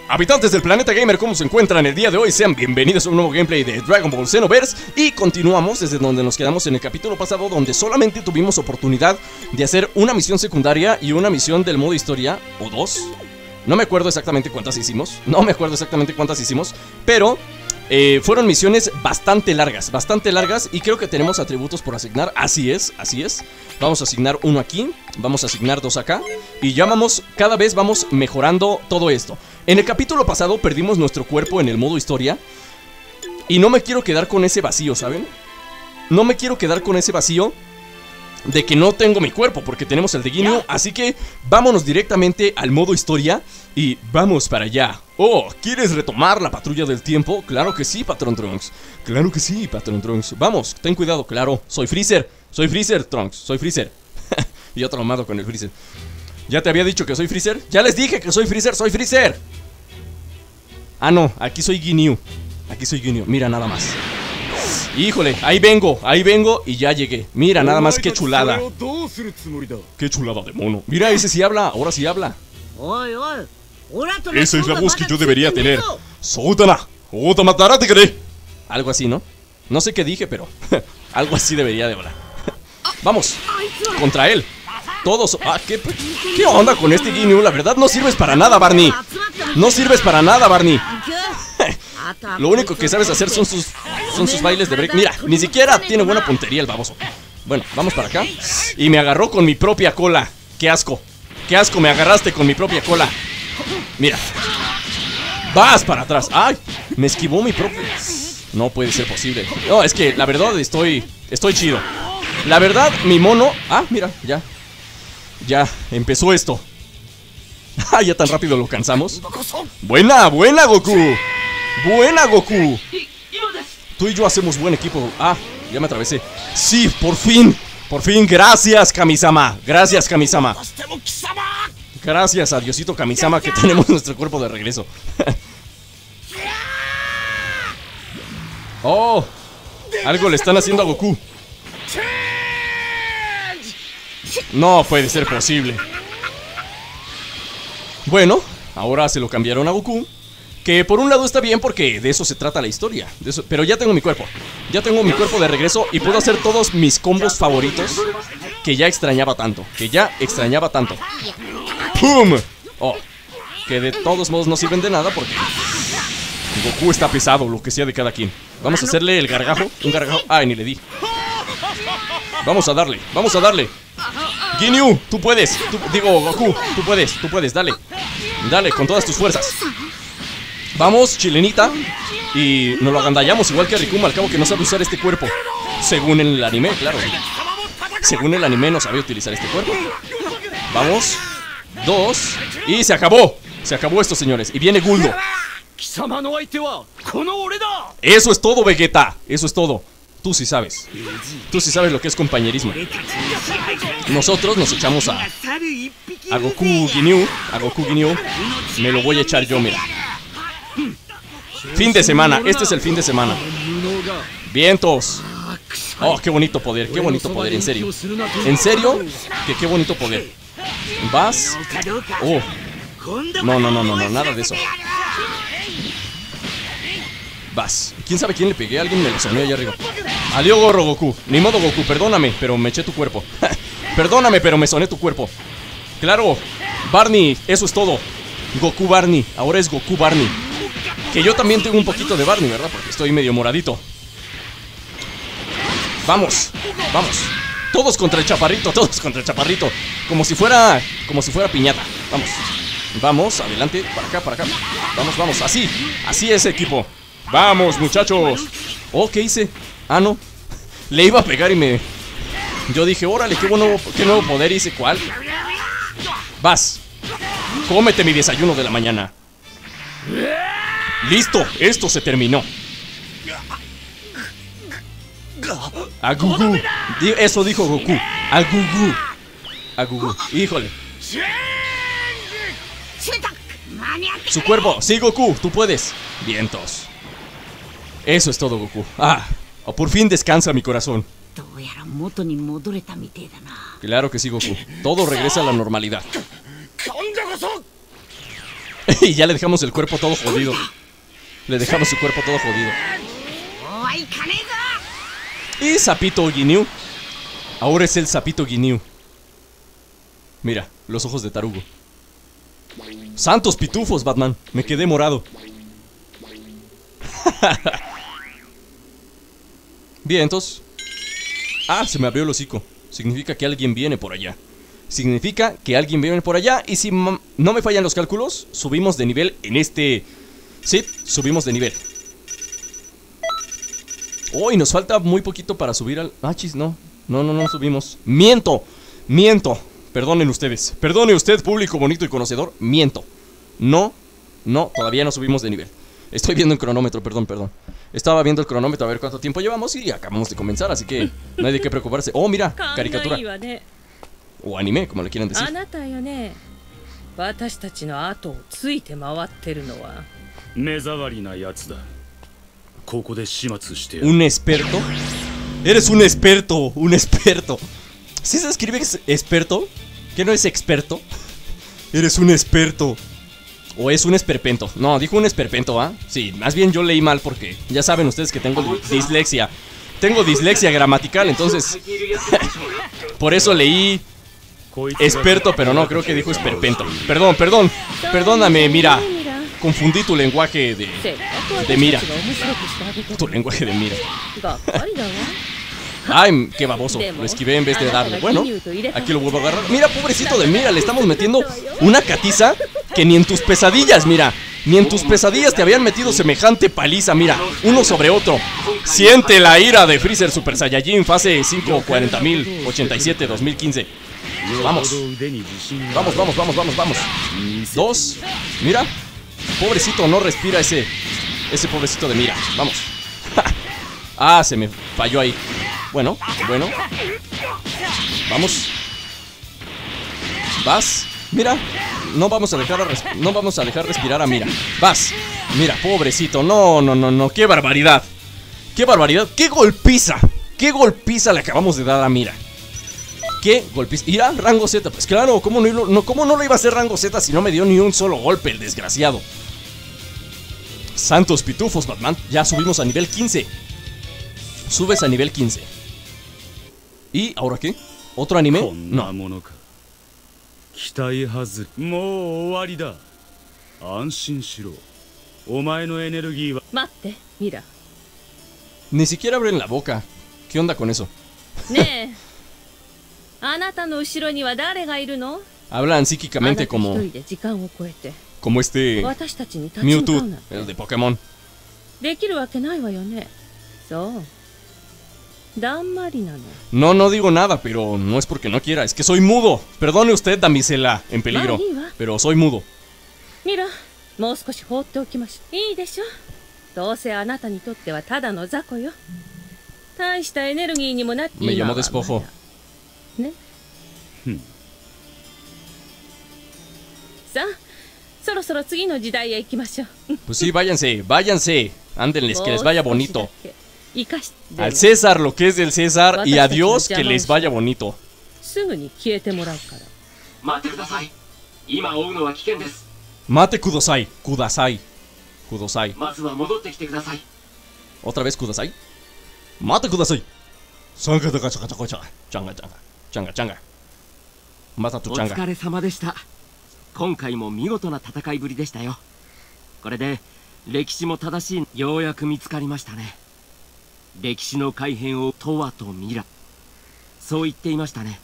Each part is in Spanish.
Habitantes del planeta gamer, ¿cómo se encuentran el día de hoy? Sean bienvenidos a un nuevo gameplay de Dragon Ball Xenoverse. Y continuamos desde donde nos quedamos en el capítulo pasado, donde solamente tuvimos oportunidad de hacer una misión secundaria y una misión del modo historia, o dos. No me acuerdo exactamente cuántas hicimos, pero fueron misiones bastante largas y creo que tenemos atributos por asignar. Así es. Vamos a asignar uno aquí, vamos a asignar dos acá y ya vamos, cada vez vamos mejorando todo esto. En el capítulo pasado perdimos nuestro cuerpo en el modo historia y no me quiero quedar con ese vacío, ¿saben? No me quiero quedar con ese vacío de que no tengo mi cuerpo, porque tenemos el de Ginyu. Así que vámonos directamente al modo historia y vamos para allá. Oh, ¿quieres retomar la patrulla del tiempo? Claro que sí, Patrón Trunks. Claro que sí, Patrón Trunks. Vamos, ten cuidado, claro. Soy Freezer, Trunks, soy Freezer. Y yo traumado con el Freezer. ¿Ya te había dicho que soy Freezer? Ya les dije que soy Freezer. Ah, no, aquí soy Ginyu. Mira nada más. Híjole, ahí vengo y ya llegué. Mira nada más, qué chulada. Qué chulada de mono. Mira, ese sí habla, ahora sí habla. Esa es la voz que yo debería tener. Algo así, ¿no? No sé qué dije, pero algo así debería de hablar. Vamos, contra él. Todos. Ah, ¿qué onda con este Ginyu? La verdad no sirves para nada, Barney. Lo único que sabes hacer son sus bailes de break. Mira, ni siquiera tiene buena puntería el baboso. Bueno, vamos para acá. Y me agarró con mi propia cola. Qué asco, me agarraste con mi propia cola. Mira, vas para atrás. Ay, me esquivó mi propio. No puede ser posible. No, es que la verdad estoy chido. La verdad, mi mono. Ah, mira, ya empezó esto. Ah, ya tan rápido lo cansamos. Buena, Goku. Tú y yo hacemos buen equipo. Ah, ya me atravesé. Sí, por fin. Gracias, Kamisama. Gracias, a Diosito Kamisama, que tenemos nuestro cuerpo de regreso. Oh, algo le están haciendo a Goku. No puede ser posible. Bueno, ahora se lo cambiaron a Goku, que por un lado está bien porque de eso se trata la historia. Pero ya tengo mi cuerpo. De regreso y puedo hacer todos mis combos favoritos que ya extrañaba tanto. ¡Pum! Oh, que de todos modos no sirven de nada porque Goku está pesado, lo que sea de cada quien. Vamos a hacerle el gargajo. Un gargajo. Ay, ni le di. Vamos a darle. Ginyu, tú puedes. Goku, tú puedes, dale. Dale, con todas tus fuerzas. Vamos, chilenita. Y nos lo agandallamos igual que a Rikuma, al cabo que no sabe usar este cuerpo. Según el anime, claro. Según el anime no sabe utilizar este cuerpo. Vamos. 2. Y se acabó. Se acabó esto, señores. Y viene Guldo. Eso es todo, Vegeta. Eso es todo. Tú sí sabes lo que es compañerismo. Nosotros nos echamos a Goku Ginyu. Me lo voy a echar yo, mira. Fin de semana, este es el fin de semana. Vientos. Oh, qué bonito poder, en serio. Que qué bonito poder. Vas. Oh. No, nada de eso. Vas. ¿Quién sabe quién le pegué? Alguien me lo sonó allá arriba. Adiós, gorro, Goku. Ni modo, Goku, perdóname, pero me eché tu cuerpo. Perdóname, pero me soné tu cuerpo. Claro, Barney, eso es todo. Goku Barney, ahora es Goku Barney. Que yo también tengo un poquito de Barney, ¿verdad? Porque estoy medio moradito. Vamos. Todos contra el chaparrito. Como si fuera piñata. Vamos, adelante, para acá. Vamos, así es, equipo. Vamos, muchachos. Oh, ¿qué hice? Ah, no. Le iba a pegar y yo dije, órale, qué nuevo poder hice. ¿Cuál? Vas. Cómete mi desayuno de la mañana. Listo, esto se terminó. A Gugu. Eso dijo Goku. A Gugu. Híjole. Su cuerpo. Sí, Goku, tú puedes. Vientos. Eso es todo, Goku. Ah, por fin descansa mi corazón. Claro que sí, Goku. Todo regresa a la normalidad. Y ya le dejamos el cuerpo todo jodido. Le dejamos su cuerpo todo jodido. Y Sapito Ginyu. Ahora es el Sapito Ginyu. Mira, los ojos de tarugo. ¡Santos pitufos, Batman! Me quedé morado. Bien, entonces. Ah, se me abrió el hocico. Significa que alguien viene por allá. Significa que alguien viene por allá. Y si no me fallan los cálculos, subimos de nivel en este... Sí, subimos de nivel. Oh, y nos falta muy poquito para subir al... Ah, chis, no subimos. ¡Miento! Perdonen ustedes. Perdone usted, público bonito y conocedor. Miento. No, todavía no subimos de nivel. Estoy viendo el cronómetro, perdón. Estaba viendo el cronómetro a ver cuánto tiempo llevamos y acabamos de comenzar, así que no hay de qué preocuparse. Oh, mira, caricatura. O anime, como le quieran decir. ¿Un experto? Eres un experto. ¿Sí se escribe experto? ¿Qué no es experto? Eres un experto. ¿O es un esperpento? No, dijo un esperpento, ¿ah? Sí, más bien yo leí mal porque ya saben ustedes que tengo dislexia. Tengo dislexia gramatical, entonces por eso leí experto, pero no, creo que dijo esperpento. Perdóname, mira. Confundí tu lenguaje de mira. Tu lenguaje de mira. Ay, qué baboso, lo esquivé en vez de darle. Bueno, aquí lo vuelvo a agarrar. Mira, pobrecito de Mira, le estamos metiendo una catiza que ni en tus pesadillas, mira. Ni en tus pesadillas te habían metido semejante paliza, mira. Uno sobre otro. Siente la ira de Freezer Super Saiyajin fase 540.087 2015. Vamos. Dos. Mira. Pobrecito, no respira ese pobrecito de Mira. Vamos. Ah, se me falló ahí. Bueno. Vamos. Vas. Mira. No vamos a dejar respirar a Mira. Vas. Mira, pobrecito. No. Qué barbaridad. Qué golpiza. Qué golpiza le acabamos de dar a Mira. Qué golpiza. ¿Irá rango Z? Pues claro, ¿cómo no lo iba a hacer rango Z si no me dio ni un solo golpe el desgraciado? Santos pitufos, Batman. Ya subimos a nivel 15. Subes a nivel 15. ¿Y ahora qué? ¿Otro anime? No. Ni siquiera abren la boca. ¿Qué onda con eso? Hablan psíquicamente como este Mewtwo, el de Pokémon. No digo nada, pero no es porque no quiera, es que soy mudo. Perdone usted, damisela en peligro, pero soy mudo. Mira, me llamó despojo. Pues sí, váyanse. Ándenles, que les vaya bonito. Al César lo que es del César y a Dios que les vaya bonito. Mate kudasai. Otra vez kudasai. Mate kudasai. Changa. Mata tu changa. 今回も見事な戦いぶりでしたよ。これで歴史も正しい、ようやく見つかりましたね。歴史の改変をトワとミラ、そう言っていましたね。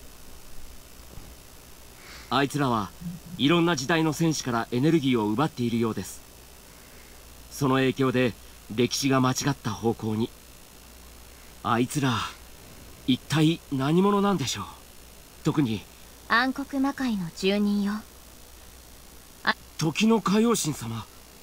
あいつらはいろんな時代の戦士からエネルギーを奪っているようです。その影響で歴史が間違った方向に。あいつら一体何者なんでしょう。特に暗黒魔界の住人よ。 時の海王神様。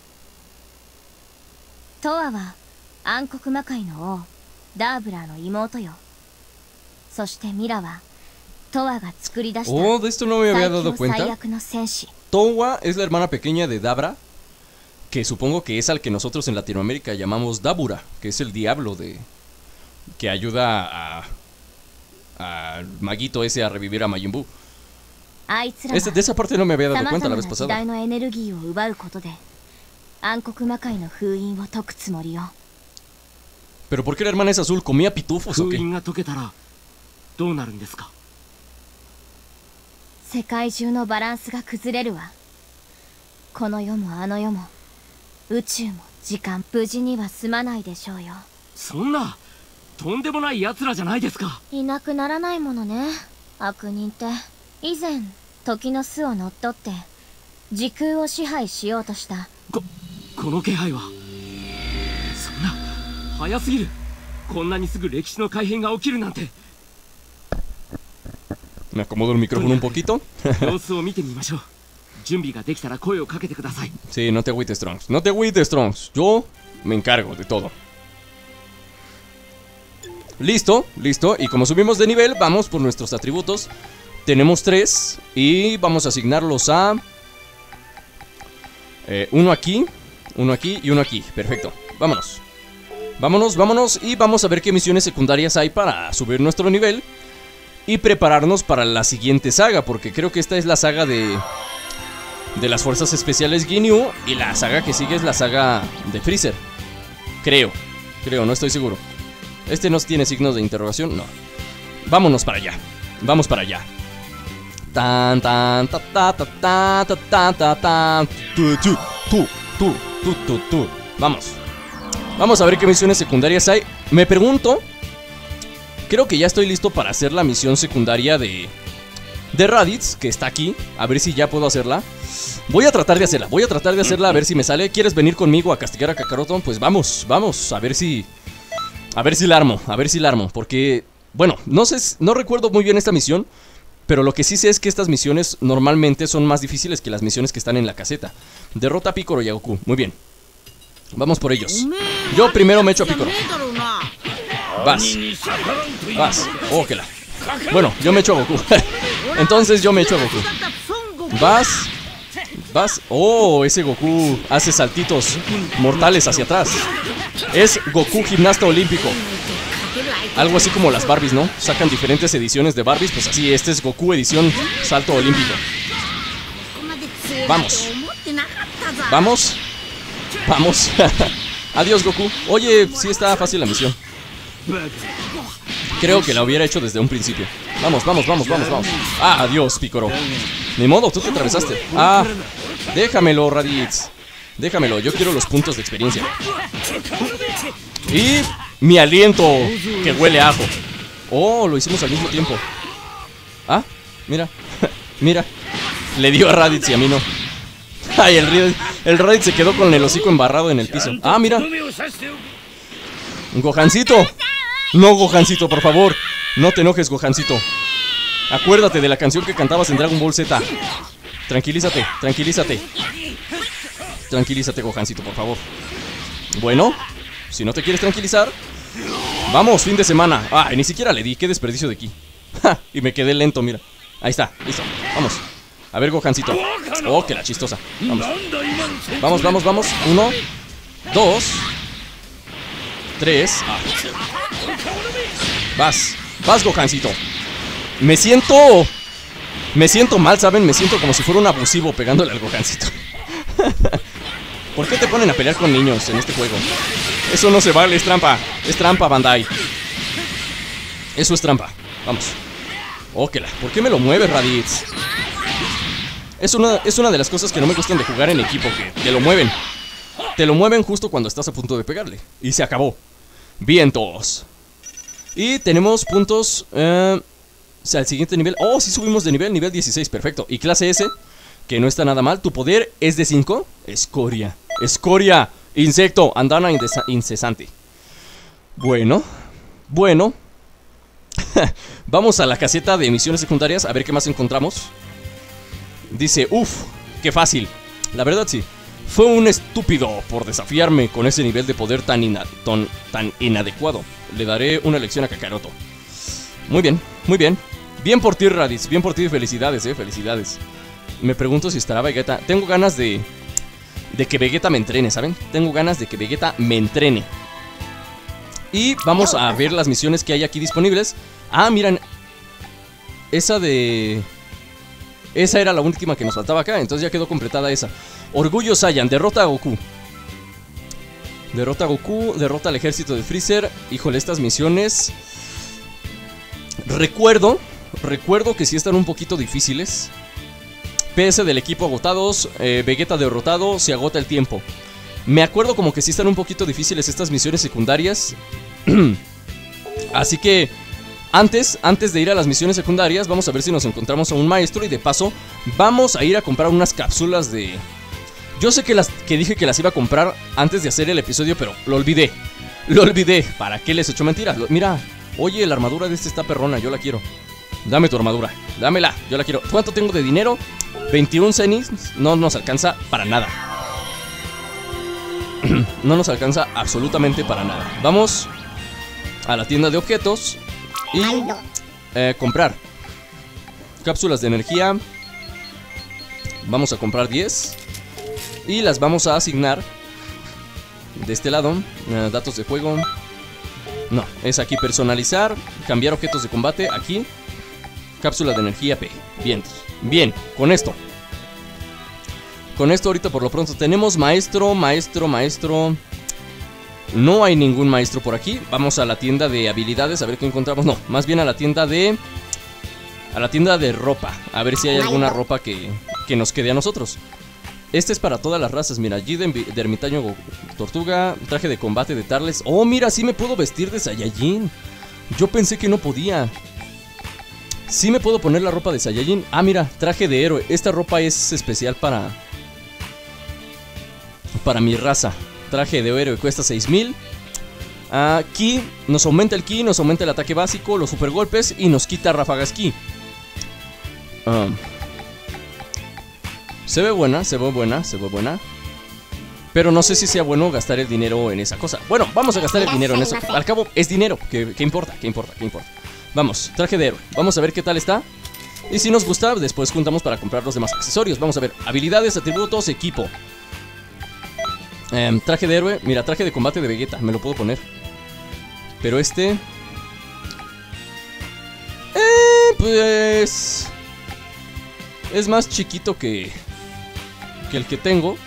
トワは暗黒魔界の王ダーブラーの妹よ。そしてミラはトワが作り出した最悪の戦士。 Towa es la hermana pequeña de Dabra, que supongo que es al que nosotros en Latinoamérica llamamos Dabura, que es el diablo que ayuda a Maguito ese a revivir a Majin Buu. De esa parte no me había dado cuenta la vez pasada. Pero ¿por qué la hermana es azul? ¿Comía pitufos o qué? 世界中のバランスが崩れるわ。この世もあの世も宇宙も時間無事には済まないでしょうよ。 そんなとんでもない奴らじゃないですか。 いなくならないものね、悪人って。以前時の巣を乗っ取って時空を支配しようとした。 この気配は。そんな早すぎる。こんなにすぐ歴史の改変が起きるなんて。 Me acomodo el micrófono un poquito. Sí, no te agüites, Trunks. No te agüites, Trunks. Yo me encargo de todo. Listo, listo. Y como subimos de nivel, vamos por nuestros atributos. Tenemos 3 y vamos a asignarlos a... uno aquí y uno aquí. Perfecto. Vámonos. Vámonos, vámonos. Y vamos a ver qué misiones secundarias hay para subir nuestro nivel. Y prepararnos para la siguiente saga, porque creo que esta es la saga de las fuerzas especiales Ginyu. Y la saga que sigue es la saga de Freezer. Creo, no estoy seguro. Este no tiene signos de interrogación, no. Vámonos para allá, vamos para allá. Tan tan ta ta ta ta ta ta ta ta. Tu. Vamos. Vamos a ver qué misiones secundarias hay. Me pregunto... Creo que ya estoy listo para hacer la misión secundaria de Raditz, que está aquí. A ver si ya puedo hacerla. Voy a tratar de hacerla, a ver si me sale. ¿Quieres venir conmigo a castigar a Kakaroto? Pues vamos, a ver si la armo, porque, bueno, no recuerdo muy bien esta misión. Pero lo que sí sé es que estas misiones normalmente son más difíciles que las misiones que están en la caseta. Derrota a Piccolo y a Goku, muy bien. Vamos por ellos. Yo primero me echo a Piccolo. Vas. Oh, que la. Bueno, yo me echo a Goku. Entonces yo me echo a Goku. Vas. Oh, ese Goku hace saltitos mortales hacia atrás. Es Goku gimnasta olímpico. Algo así como las Barbies, ¿no? Sacan diferentes ediciones de Barbies. Pues así, este es Goku edición salto olímpico. Vamos. Adiós, Goku. Oye, sí está fácil la misión. Creo que la hubiera hecho desde un principio. Vamos. Ah, adiós, Piccolo. Ni modo, tú te atravesaste. Ah, déjamelo, Raditz. Déjamelo, yo quiero los puntos de experiencia. Y mi aliento, que huele a ajo. Oh, lo hicimos al mismo tiempo. Ah, mira. Mira. Le dio a Raditz y a mí no. Ay, el Raditz se quedó con el hocico embarrado en el piso. Ah, mira. Gohancito. No, Gohancito, por favor. No te enojes, Gohancito. Acuérdate de la canción que cantabas en Dragon Ball Z. Tranquilízate. Tranquilízate, Gohancito, por favor. Bueno, si no te quieres tranquilizar, vamos, fin de semana. Ah, ni siquiera le di, qué desperdicio de ki. Y me quedé lento, mira. Ahí está, listo, vamos. A ver, Gohancito. Oh, que la chistosa. Vamos. 1, 2, 3. Vas, Gohancito. Me siento mal, ¿saben? Me siento como si fuera un abusivo pegándole al Gohancito. ¿Por qué te ponen a pelear con niños en este juego? Eso no se vale, es trampa. Es trampa, Bandai. Eso es trampa. Vamos. Óquela. ¿Por qué me lo mueves, Raditz? Es una de las cosas que no me gustan de jugar en equipo, que te lo mueven. Te lo mueven justo cuando estás a punto de pegarle. Y se acabó. Vientos. Y tenemos puntos al siguiente nivel. Oh, sí subimos de nivel 16, perfecto. Y clase S, que no está nada mal. Tu poder es de 5. Escoria. Insecto, andana incesante. Bueno. Vamos a la caseta de misiones secundarias a ver qué más encontramos. Dice, qué fácil. La verdad sí. Fue un estúpido por desafiarme con ese nivel de poder tan inadecuado. Le daré una lección a Kakaroto. Muy bien. Bien por ti, Raditz. Bien por ti, felicidades, felicidades. Me pregunto si estará Vegeta. Tengo ganas de que Vegeta me entrene, ¿saben? Tengo ganas de que Vegeta me entrene. Y vamos a ver las misiones que hay aquí disponibles. Ah, miren. Esa de Esa era la última que nos faltaba acá, entonces ya quedó completada esa. Orgullo Saiyan, derrota a Goku. Derrota a Goku, derrota al ejército de Freezer. Híjole, estas misiones... Recuerdo que sí están un poquito difíciles. PS del equipo agotados, Vegeta derrotado, se agota el tiempo. Me acuerdo como que sí están un poquito difíciles estas misiones secundarias. Así que antes de ir a las misiones secundarias, vamos a ver si nos encontramos a un maestro. Y de paso, vamos a ir a comprar unas cápsulas de... Yo sé que dije que las iba a comprar antes de hacer el episodio, pero lo olvidé. Lo olvidé. ¿Para qué les echo mentiras? Mira, oye, la armadura de este está perrona, yo la quiero. Dame tu armadura, dámela, yo la quiero. ¿Cuánto tengo de dinero? 21 cenis. No nos alcanza para nada. No nos alcanza absolutamente para nada. Vamos a la tienda de objetos y comprar cápsulas de energía. Vamos a comprar 10 y las vamos a asignar de este lado. Datos de juego. No, es aquí personalizar. Cambiar objetos de combate, aquí. Cápsula de energía P. Bien, bien, con esto. Con esto ahorita por lo pronto tenemos maestro. No hay ningún maestro por aquí. Vamos a la tienda de habilidades a ver qué encontramos. No, más bien a la tienda de... ropa. A ver si hay alguna ropa que nos quede a nosotros. Este es para todas las razas. Mira, allí de ermitaño tortuga. Traje de combate de Tarles. Oh, mira, sí me puedo vestir de Saiyajin. Yo pensé que no podía. Sí me puedo poner la ropa de Saiyajin. Ah, mira, traje de héroe. Esta ropa es especial para mi raza. Traje de héroe cuesta 6000. Ki, nos aumenta el ki, nos aumenta el ataque básico, los super golpes y nos quita ráfagas ki. Se ve buena. Pero no sé si sea bueno gastar el dinero en esa cosa. Bueno, vamos a gastar el dinero en eso. Al cabo es dinero, ¿qué importa? Vamos, traje de héroe, vamos a ver qué tal está. Y si nos gusta, después juntamos para comprar los demás accesorios. Vamos a ver, habilidades, atributos, equipo. Traje de héroe, mira, traje de combate de Vegeta, me lo puedo poner. Pero este... pues... es más chiquito que el que tengo.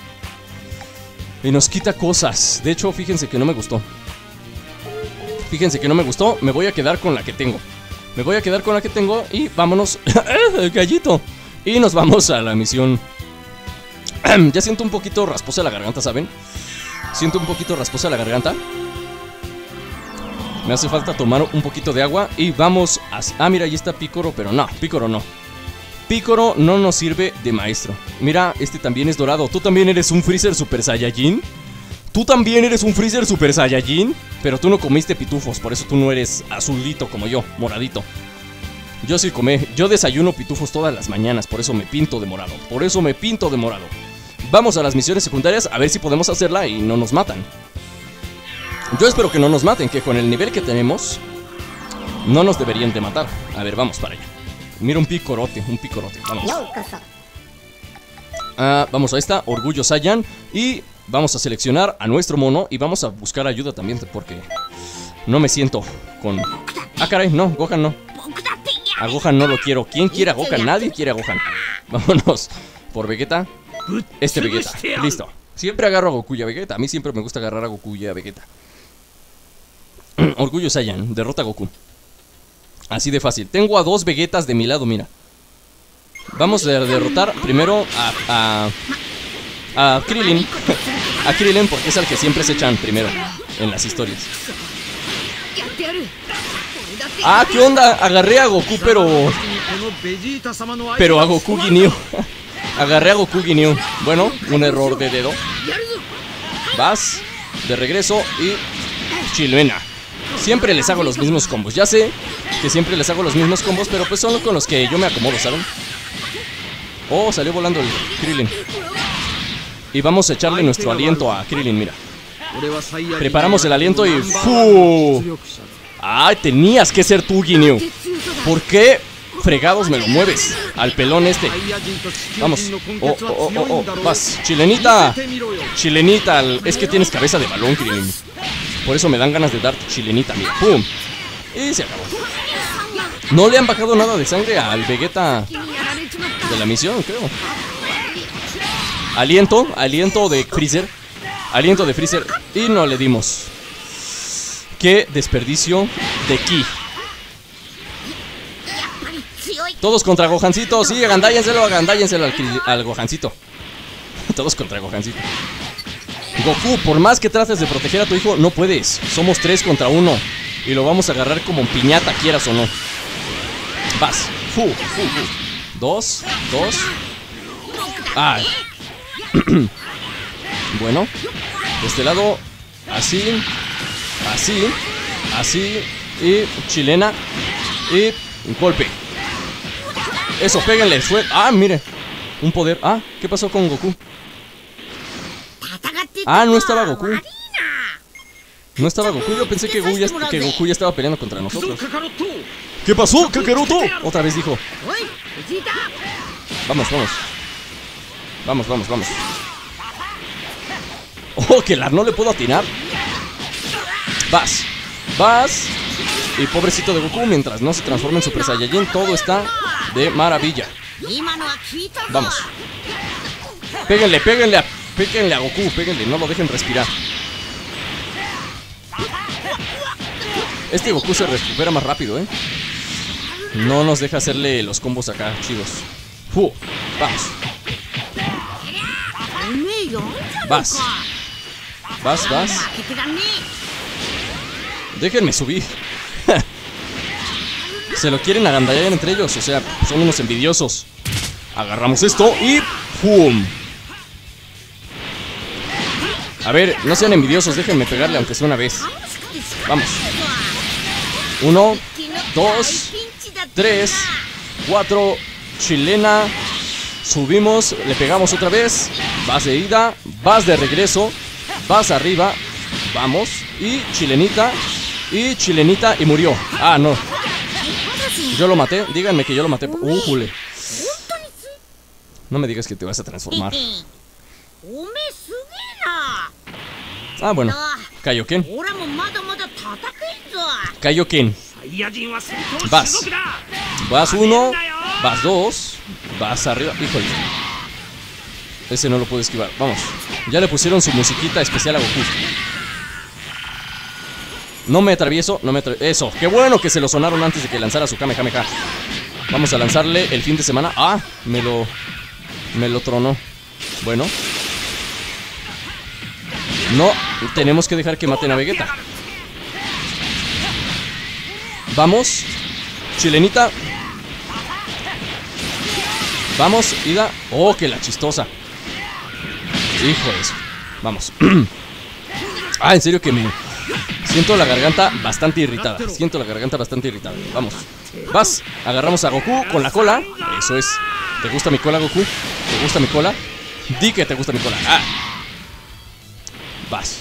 Y nos quita cosas. De hecho, fíjense que no me gustó. Me voy a quedar con la que tengo. Y vámonos. Gallito. Y nos vamos a la misión. Ya siento un poquito rasposa la garganta, ¿saben? Me hace falta tomar un poquito de agua. Y vamos a... mira, ahí está Picoro. Pero no, Picoro no. Picoro no nos sirve de maestro. Mira, este también es dorado. ¿Tú también eres un Freezer Super Saiyajin? Pero tú no comiste pitufos, por eso tú no eres azulito como yo, moradito. Yo sí comé, yo desayuno pitufos todas las mañanas, por eso me pinto de morado. Vamos a las misiones secundarias a ver si podemos hacerla y no nos matan. Yo espero que no nos maten, que con el nivel que tenemos no nos deberían de matar. A ver, vamos para allá. Mira, un picorote, vamos. Vamos a esta, Orgullo Saiyan. Y vamos a seleccionar a nuestro mono. Y vamos a buscar ayuda también, porque no me siento con... Ah, caray, no, Gohan no. A Gohan no lo quiero. ¿Quién quiere a Gohan? Nadie quiere a Gohan. Vámonos por Vegeta. Este Vegeta, listo. Siempre agarro a Goku y a Vegeta. A mí siempre me gusta agarrar a Goku y a Vegeta. Orgullo Saiyan, derrota a Goku. Así de fácil. Tengo a 2 Vegetas de mi lado, mira. Vamos a derrotar primero a Krillin. A Krillin porque es al que siempre se echan primero en las historias. Ah, ¿qué onda? Agarré a Goku, pero a Goku Ginyu. Agarré a Goku Ginyu. Bueno, un error de dedo. Vas de regreso y chilena. Siempre les hago los mismos combos. Ya sé que siempre les hago los mismos combos, pero pues son con los que yo me acomodo, ¿saben? Oh, salió volando el Krillin. Y vamos a echarle nuestro aliento a Krillin, mira. Preparamos el aliento y... ¡fu! ¡Ay, tenías que ser tú, Ginyu! ¿Por qué fregados me lo mueves? Al pelón este. Vamos. Oh. Vas, chilenita. Chilenita. Es que tienes cabeza de balón, Krillin. Por eso me dan ganas de dar chilenita, mira. ¡Pum! Y se acabó. No le han bajado nada de sangre al Vegeta. de la misión, creo. Aliento de Freezer. Aliento de Freezer. Y no le dimos. Qué desperdicio de ki. Todos contra Gohancito. Sí, agandállenselo al Gohancito. Todos contra Gohancito. Goku, por más que trates de proteger a tu hijo, no puedes. Somos 3 contra 1. Y lo vamos a agarrar como piñata, quieras o no. Vas. 2. Ay. Bueno. De este lado. Así. Y chilena. Y golpe. Eso, péguenle. Ah, mire. Un poder. Ah, ¿qué pasó con Goku? Ah, no estaba Goku. No estaba Goku. Yo pensé que Goku ya estaba peleando contra nosotros. ¿Qué pasó, Kakaroto? Otra vez dijo. Vamos. Oh, que no le puedo atinar. Vas. Y pobrecito de Goku, mientras no se transforme en Super Saiyajin, todo está de maravilla. Vamos. Péguenle a Goku, péguenle, no lo dejen respirar. Este Goku se recupera más rápido, ¿eh? No nos deja hacerle los combos acá, chidos. Vamos. Vas. Déjenme subir. Se lo quieren agandallar entre ellos, o sea, son unos envidiosos. Agarramos esto y ¡pum! A ver, no sean envidiosos, déjenme pegarle aunque sea una vez. Vamos. 1, 2, 3, 4. Chilena. Subimos, le pegamos otra vez. Vas de ida, vas de regreso. Vas arriba. Vamos. Y chilenita. Y murió. Ah, no. Yo lo maté, díganme que yo lo maté. Jule. No me digas que te vas a transformar. Ah, bueno. Kaioken. Vas 1. Vas 2. Vas arriba. Híjole. Ese no lo puedo esquivar. Vamos. Ya le pusieron su musiquita especial a Goku. No me atravieso. Eso. Qué bueno que se lo sonaron antes de que lanzara su Kamehameha. Vamos a lanzarle el fin de semana. Ah, me lo tronó. Bueno. No, tenemos que dejar que maten a Vegeta. Vamos. Chilenita. Vamos, ida. Oh, que la chistosa. Hijo de eso. Vamos. Ah, en serio que me siento la garganta bastante irritada. Vamos. Vas. Agarramos a Goku con la cola. Eso es. ¿Te gusta mi cola, Goku? ¿Te gusta mi cola? Di que te gusta mi cola. Ah. Vas.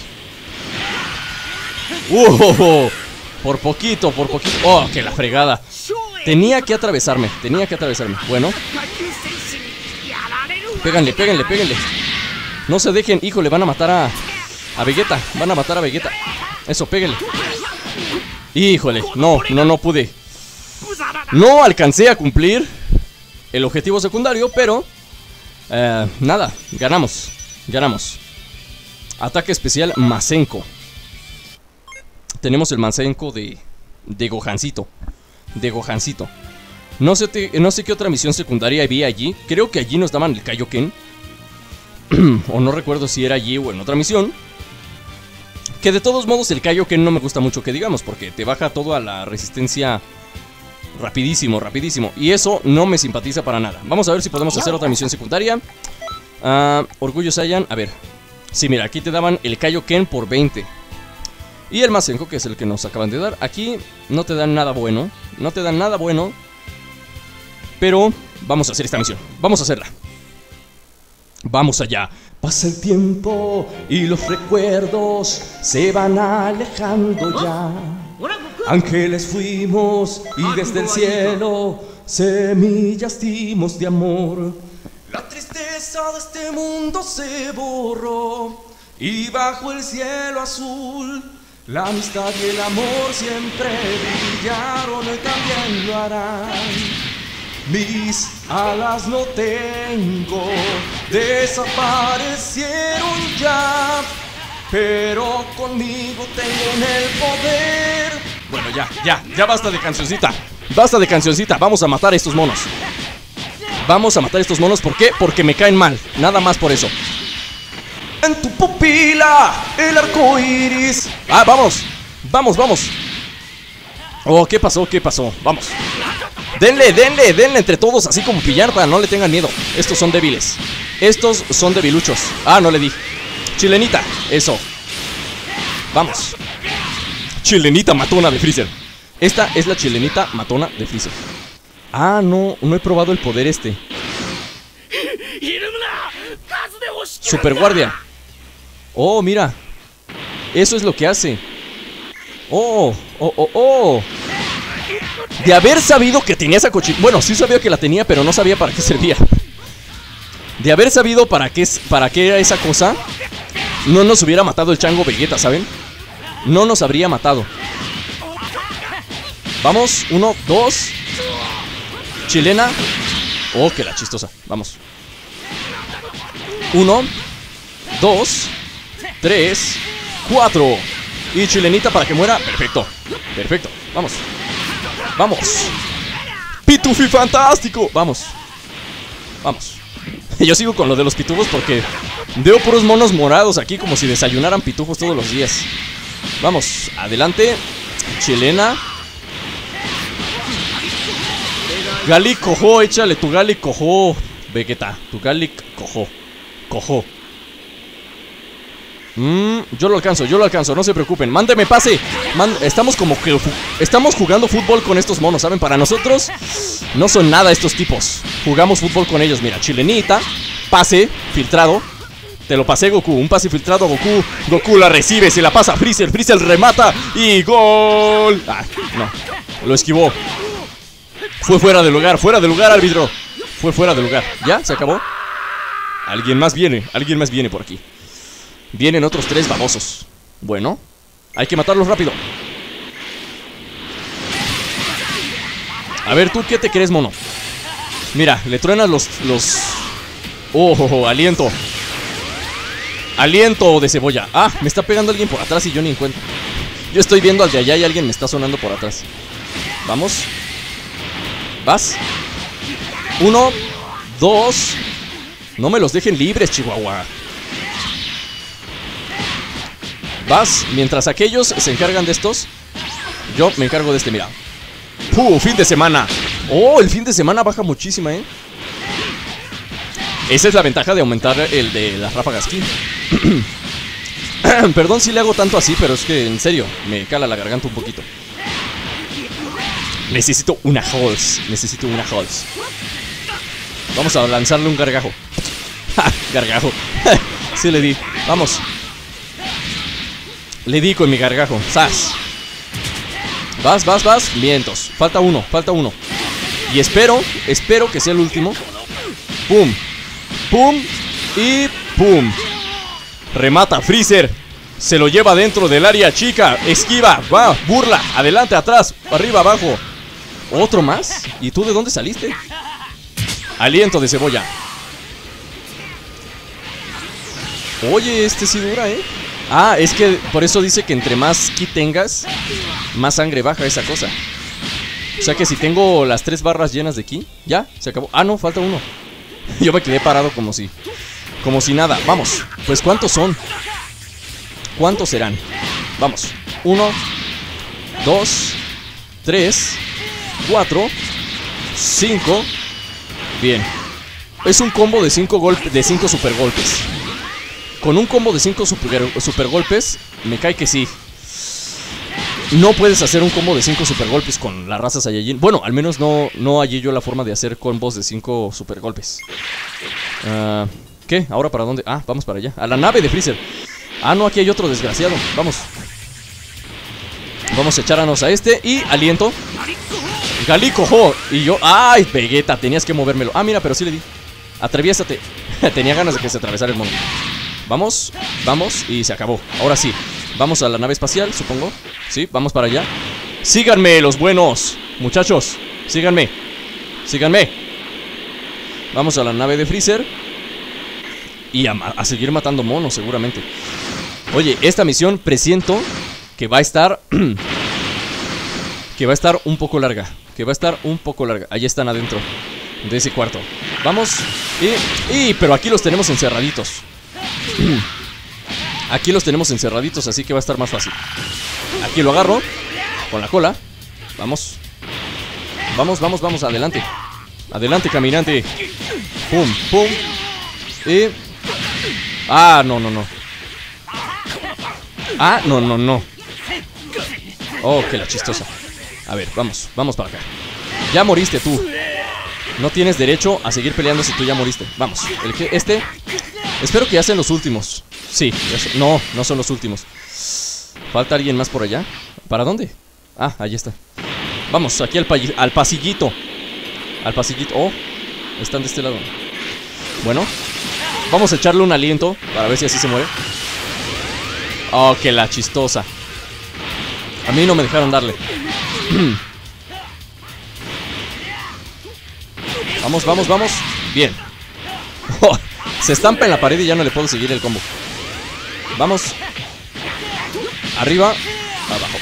Por poquito. Oh, que la fregada. Tenía que atravesarme. Bueno. Péganle. No se dejen. Híjole, van a matar a Vegeta. Eso, péguenle. Híjole, no pude. No alcancé a cumplir el objetivo secundario, pero nada, ganamos. Ataque especial Masenko. Tenemos el Masenko de Gohancito. No sé qué otra misión secundaria había allí. Creo que allí nos daban el Kaioken. O no recuerdo si era allí o en otra misión. Que de todos modos el Kaioken no me gusta mucho que digamos, porque te baja todo a la resistencia rapidísimo. Y eso no me simpatiza para nada. Vamos a ver si podemos hacer otra misión secundaria. Orgullo Saiyan, a ver. Sí, mira, aquí te daban el Kaioken por 20. Y el Masenko, que es el que nos acaban de dar. Aquí no te dan nada bueno. Pero vamos a hacer esta misión. Vamos a hacerla. Vamos allá. Pasa el tiempo y los recuerdos se van alejando ya. Ángeles fuimos y desde el cielo semillas dimos de amor. La tristeza de este mundo se borró y bajo el cielo azul la amistad y el amor siempre brillaron y también lo harán. Mis alas no tengo, desaparecieron ya, pero conmigo tengo el poder. Bueno, ya basta de cancioncita. Basta de cancioncita, vamos a matar a estos monos. Vamos a matar a estos monos, ¿por qué? Porque me caen mal, nada más por eso. En tu pupila, el arco iris. Ah, vamos. Oh, ¿qué pasó? Vamos. Denle entre todos, así como pillarda, no le tengan miedo. Estos son débiles. Estos son debiluchos. Ah, no le di. Chilenita, eso. Vamos. Chilenita matona de Freezer. Esta es la chilenita matona de Freezer. Ah, no he probado el poder este. Super guardia. Oh, mira. Eso es lo que hace. Oh. De haber sabido que tenía esa cochinada. Bueno, sí sabía que la tenía, pero no sabía para qué servía. De haber sabido para qué era esa cosa, no nos hubiera matado el chango Vegeta, ¿saben? No nos habría matado. Vamos, 1, 2. Chilena. Oh, que la chistosa, vamos. 1, 2, 3, 4. Y chilenita para que muera. Perfecto, vamos. Pitufi fantástico. Vamos. Yo sigo con lo de los pitufos porque veo puros monos morados aquí, como si desayunaran pitufos todos los días. Vamos, adelante. Chilena. Gali cojo, échale tu Gali cojo, Vegeta, tu Gali cojo. Yo lo alcanzo, no se preocupen. Mándeme pase. Estamos jugando fútbol con estos monos, ¿saben? Para nosotros no son nada estos tipos. Jugamos fútbol con ellos, mira, chilenita. Pase, filtrado. Te lo pasé, Goku, un pase filtrado a Goku. Goku la recibe, se la pasa a Freezer. Freezer remata y ¡gol! Ah, no, lo esquivó. Fue fuera de lugar, árbitro. Fue fuera de lugar, ¿ya? ¿Se acabó? Alguien más viene por aquí. Vienen otros 3 babosos. Bueno, hay que matarlos rápido. A ver, ¿tú qué te crees, mono? Mira, le truenas los... Oh, aliento. Aliento de cebolla. Ah, me está pegando alguien por atrás y yo ni encuentro. Yo estoy viendo al de allá y alguien me está sonando por atrás. Vamos. Vas. 1, 2. No me los dejen libres, Chihuahua. Vas, mientras aquellos se encargan de estos, yo me encargo de este, mira. Fin de semana. Oh, el fin de semana baja muchísima, Esa es la ventaja de aumentar el de las ráfagas aquí. Perdón si le hago tanto así, pero es que en serio me cala la garganta un poquito. Necesito una Halls. Vamos a lanzarle un gargajo. Gargajo. Sí le di, vamos. Le di con mi gargajo. ¡Sas! Vas. Vientos. Falta uno. Y espero que sea el último. ¡Pum! Y ¡pum! Remata Freezer. Se lo lleva dentro del área chica. Esquiva, va, burla. Adelante, atrás, arriba, abajo. ¿Otro más? ¿Y tú de dónde saliste? Aliento de cebolla. Oye, este sí dura, Ah, es que por eso dice que entre más ki tengas, más sangre baja esa cosa. O sea que si tengo las 3 barras llenas de ki, ya, se acabó. Ah, no, falta uno. Yo me quedé parado como si nada. Vamos, pues ¿cuántos son? ¿Cuántos serán? Vamos, 1, 2, 3, 4, 5. Bien. Es un combo de 5 super golpes. Con un combo de 5 super golpes, me cae que sí. No puedes hacer un combo de 5 super golpes con la raza Saiyajin. Bueno, al menos no hallé yo la forma de hacer combos de 5 super golpes. ¿Qué? ¿Ahora para dónde? Ah, vamos para allá. A la nave de Freezer. Ah, no, aquí hay otro desgraciado. Vamos. Vamos a echarnos a este. Y aliento. Gali cojo. Y yo. ¡Ay, Vegeta! Tenías que movérmelo. Ah, mira, pero sí le di. Atraviésate. Tenía ganas de que se atravesara el mono. Vamos, y se acabó. Ahora sí, vamos a la nave espacial, supongo. Sí, vamos para allá. Síganme, los buenos. Muchachos, síganme. Síganme. Vamos a la nave de Freezer. Y a seguir matando monos seguramente. Oye, esta misión presiento que va a estar que va a estar un poco larga. Ahí están adentro de ese cuarto. Vamos. Pero aquí los tenemos encerraditos. Aquí los tenemos encerraditos, así que va a estar más fácil. Aquí lo agarro con la cola. Vamos. Vamos, adelante. Adelante, caminante. Pum, pum. No. No. Oh, que la chistosa. A ver, vamos para acá. Ya moriste tú. No tienes derecho a seguir peleando si tú ya moriste. Vamos, espero que ya sean los últimos. Sí, no son los últimos. ¿Falta alguien más por allá? ¿Para dónde? Ah, ahí está. Vamos, aquí al pasillito. Al pasillito. Oh, están de este lado. Bueno, vamos a echarle un aliento para ver si así se muere. Oh, que la chistosa. A mí no me dejaron darle. Vamos. Bien. Oh, se estampa en la pared y ya no le puedo seguir el combo. Vamos. Arriba, abajo.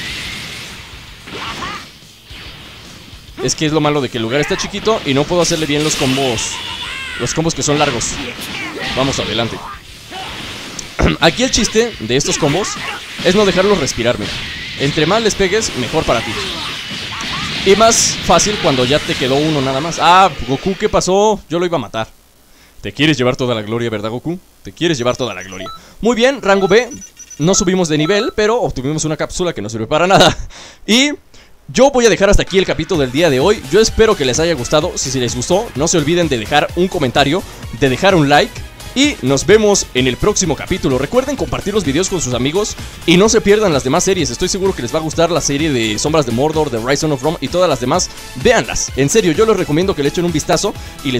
Es que es lo malo de que el lugar está chiquito y no puedo hacerle bien los combos. Los combos que son largos. Vamos adelante. Aquí el chiste de estos combos es no dejarlos respirar, mira. Entre más les pegues, mejor para ti. Y más fácil cuando ya te quedó uno nada más. Ah, Goku, ¿qué pasó? Yo lo iba a matar. Te quieres llevar toda la gloria, ¿verdad, Goku? Te quieres llevar toda la gloria. Muy bien, rango B. No subimos de nivel, pero obtuvimos una cápsula que no sirve para nada. Y yo voy a dejar hasta aquí el capítulo del día de hoy. Yo espero que les haya gustado. Si les gustó, no se olviden de dejar un comentario, de dejar un like. Y nos vemos en el próximo capítulo. Recuerden compartir los videos con sus amigos y no se pierdan las demás series. Estoy seguro que les va a gustar la serie de Sombras de Mordor, de Rise of Rome y todas las demás. Véanlas, en serio, yo les recomiendo que le echen un vistazo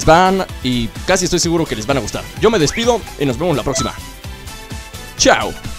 y casi estoy seguro que les van a gustar. Yo me despido y nos vemos la próxima. Chao.